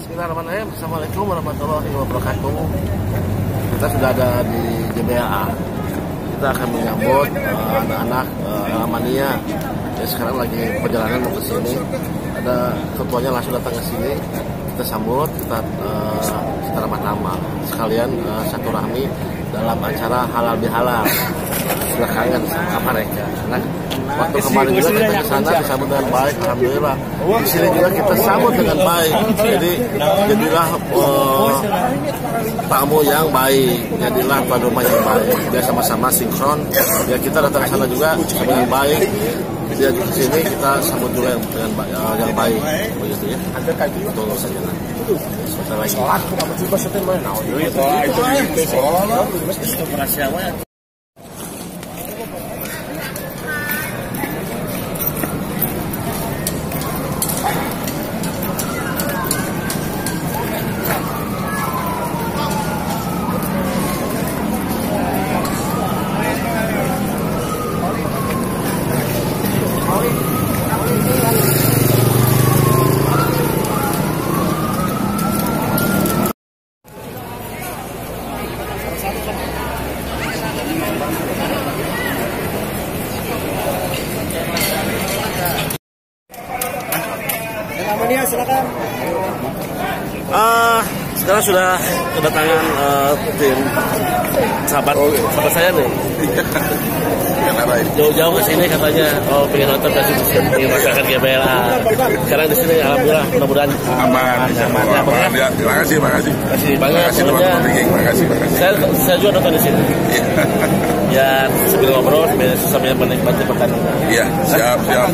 Bismillahirrahmanirrahim. Assalamualaikum warahmatullahi wabarakatuh. Kita sudah ada di JBA. Kita akan menyambut anak-anak Alamania. Ya, sekarang lagi perjalanan mau ke sini. Ada ketuanya langsung datang ke sini. Kita sambut, kita ramah-ramah. Sekalian satu rahmi dalam acara halal bihalal. Sudah kangen sama mereka. Nah, waktu kemarin juga kita ke sana disambut dengan baik, alhamdulillah. Di sini juga kita sambut dengan baik. Jadi jadilah tamu yang baik, jadilah tuan rumah yang baik. Dia sama-sama sinkron. Ya kita datang ke sana juga dengan baik. Dia di sini kita sambut juga dengan yang baik. Begitu ya. Betul saja. Sebentar lagi. Silakan. Sekarang sudah kedatangan tim sahabat saya nih. Jauh-jauh ke sini katanya, pengen nonton tadi di masyarakat GBLA. Sekarang di sini alhamdulillah mudah-mudahan aman. Ya, terima kasih banyak. Saya juga nonton di sini. Ya sambil ngobrol sambil menikmati pertandingan. Iya, siap.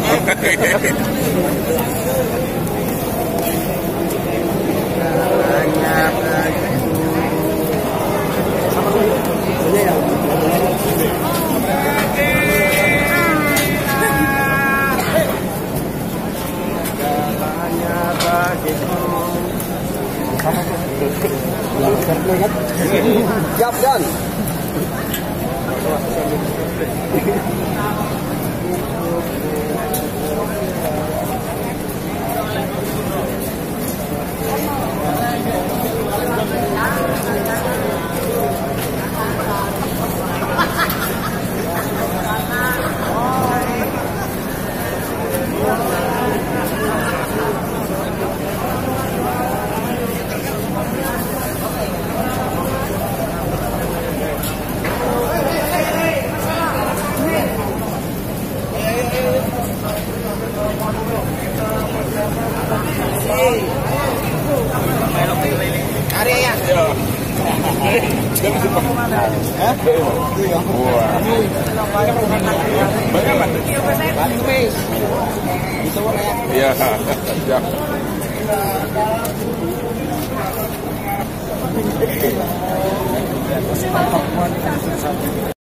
Siap, John. Iya, siap.